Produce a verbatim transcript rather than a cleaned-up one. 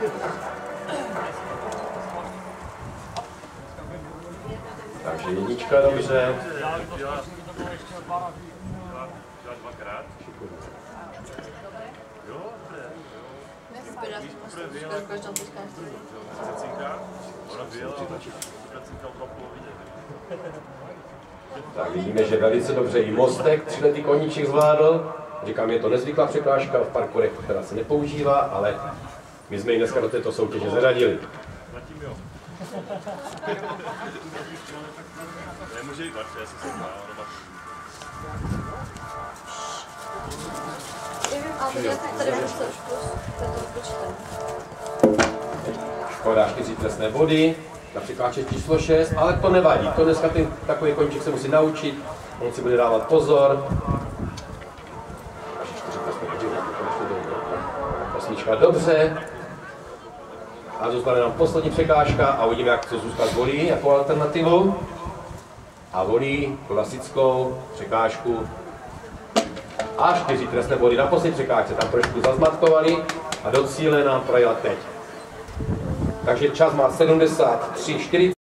Takže jednička, dobře. Tak vidíme, že velice dobře i mostek tříletý koníček zvládl. Říkám, je to nezvyklá překážka v parkourech, která se nepoužívá, ale my jsme ji dneska do této soutěže zařadili. Nemůže jít radši, já jsem se dál. Škoda, čtyři trestné body na překážce číslo šest, ale to nevadí. To dneska ten takový koníček se musí naučit, on si bude dávat pozor. Osmička dobře. A zůstane nám poslední překážka a uvidíme, jak to Zuzka zvolí jako alternativu. A volí klasickou překážku a čtyři trestné body na poslední překážce. Tam trošku zazmatkovali a do cíle nám projela teď. Takže čas má sedmdesát tři čtyřicet.